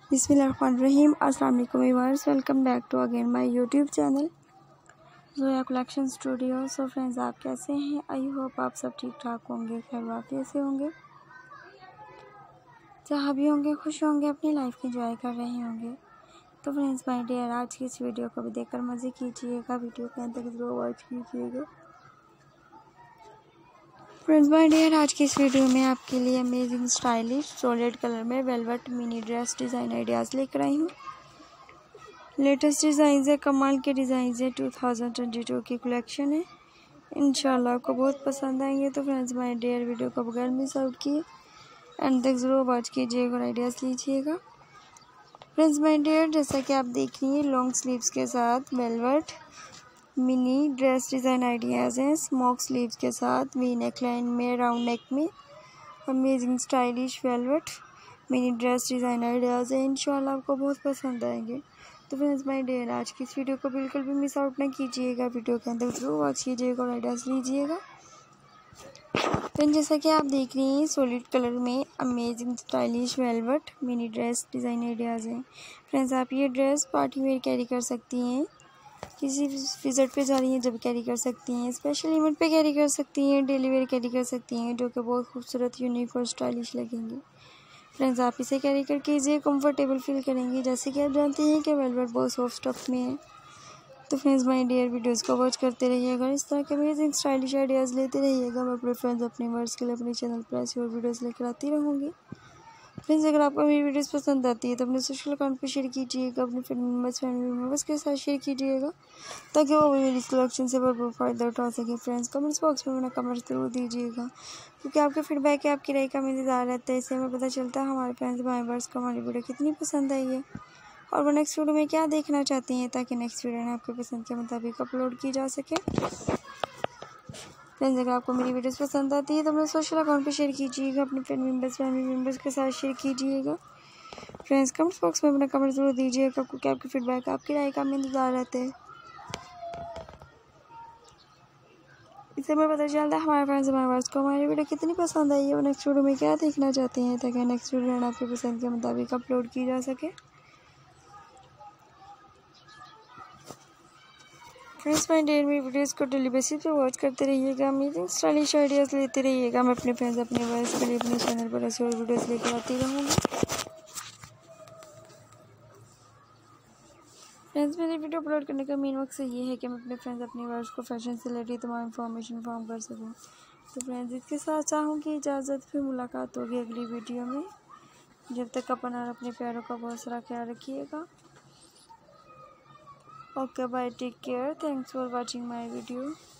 बिस्मिल्लाहिर्रहमानिर्रहीम। अस्सलाम वालेकुम viewers, welcome back to again my YouTube channel Zoya collection studio. So friends, आप कैसे हैं? आई होप आप सब ठीक ठाक होंगे, खैर वाफियत से होंगे, जहाँ भी होंगे खुश होंगे, अपनी लाइफ की एंजॉय कर रहे होंगे। तो फ्रेंड्स माय डियर, आज की इस वीडियो को भी देखकर मज़े कीजिएगा, वीडियो के अंत तक ज़रूर वॉच कीजिएगा। फ्रेंड्स माय डियर, आज की इस वीडियो में आपके लिए अमेजिंग स्टाइलिश सॉलिड कलर में velvet mini dress design ideas लेकर आई हूँ। लेटेस्ट डिज़ाइन है, कमाल के डिज़ाइन है, 2022 की कलेक्शन है। इंशाल्लाह आपको बहुत पसंद आएंगे। तो फ्रेंड्स माय डियर, वीडियो को बगैर मिस आउट किए एंड तक ज़रूर वॉच कीजिएगा और आइडियाज़ लीजिएगा। फ्रेंड्स माय डियर, जैसा कि आप देख रही हैं, लॉन्ग स्लीव्स के साथ velvet mini dress design ideas हैं। स्मोक स्लीव्स के साथ वी नेक लाइन में, राउंड नेक में amazing stylish velvet mini dress design ideas हैं। इंशाल्लाह आपको बहुत पसंद आएंगे। तो फ्रेंड्स माय डियर, आज की इस वीडियो को बिल्कुल भी मिस आउट ना कीजिएगा, वीडियो के अंदर ज़रूर वॉच कीजिएगा और आइडियाज़ लीजिएगा। फ्रेंड्स, जैसा कि आप देख रही हैं, सॉलिड कलर में amazing stylish velvet mini dress design ideas हैं। फ्रेंड्स, आप ये ड्रेस पार्टी वेयर कैरी कर सकती हैं, किसी विजिट पे जा रही हैं जब कैरी कर सकती हैं, स्पेशल इवेंट पे कैरी कर सकती हैं, डेली वेयर कैरी कर सकती हैं, जो कि बहुत खूबसूरत, यूनिक और स्टाइलिश लगेंगे। फ्रेंड्स, आप इसे कैरी करके इसे कंफर्टेबल फील करेंगी, जैसे कि आप जानते हैं कि वेलवेट बहुत सॉफ्ट स्टफ में है। तो फ्रेंड्स माय डियर, वीडियोस को वॉच करते रहिएगा, इस तरह के अमेजिंग स्टाइलिश आइडियाज़ लेते रहिएगा। मैं अपने फ्रेंड्स, अपने वर्ड्स के लिए अपने चैनल पर ऐसी और वीडियोज़ लेकर आती रहूँगी। फ्रेंड्स, अगर आपको मेरी वीडियोस पसंद आती है तो अपने सोशल अकाउंट पर शेयर कीजिएगा, अपने फैमिली मेम्बर्स के साथ शेयर कीजिएगा, ताकि वो भी मेरी कलेक्शन से भरपूर फ़ायदा उठा सकें। फ्रेंड्स, कमेंट्स बॉक्स में अपना कमेंट्स ज़रूर दीजिएगा, क्योंकि आपके फीडबैक है, आपकी राय का हमें इंतज़ार रहता है। इससे हमें पता चलता है हमारे फ्रेंड्स मेम्बर्स को हमारी वीडियो कितनी पसंद आई है और वो नेक्स्ट वीडियो में क्या देखना चाहती हैं, ताकि नेक्स्ट वीडियो में आपके पसंद के मुताबिक अपलोड की जा सके। फ्रेंड्स, अगर आपको मेरी वीडियोस पसंद आती है तो अपने सोशल अकाउंट पे शेयर कीजिएगा, अपने फैमिली मेम्बर्स के साथ शेयर कीजिएगा। फ्रेंड्स, कमेंट्स बॉक्स में अपना कमेंट ज़रूर दीजिएगा, क्योंकि आपकी फीडबैक, आपकी राय का हमें इंतज़ार रहता है। इससे हमें पता चलता है हमारे फ्रेंड्स मेम्बर्स को हमारी वीडियो कितनी पसंद आई है, और नेक्स्ट वीडियो में क्या देखना चाहते हैं, ताकि नेक्स्ट वीडियो आपके पसंद के मुताबिक अपलोड की जा सके। फ्रेंड्स माय डियर, मेरी वीडियोस को डेली बेसिस पे वॉच करते रहिएगा, अमेजिंग स्टाइलिश आइडियाज़ लेते रहिएगा। मैं अपने फ्रेंड्स, अपने वर्ड्स के लिए अपने चैनल पर ऐसे और वीडियोस लेकर आती रहूँगी। फ्रेंड्स, मेरी वीडियो अपलोड करने का मेन मकसद ये है कि मैं अपने फ्रेंड्स, अपने वर्ड्स को फैशन से रिलेटेड तमाम इन्फॉर्मेशन फॉर्म कर सकूँ। तो फ्रेंड्स, इसके साथ चाहूँगी इजाज़त, फिर मुलाकात होगी अगली वीडियो में। जब तक अपना और अपने प्यारों का बहुत सारा ख्याल रखिएगा। Okay bye, take care, thanks for watching my video.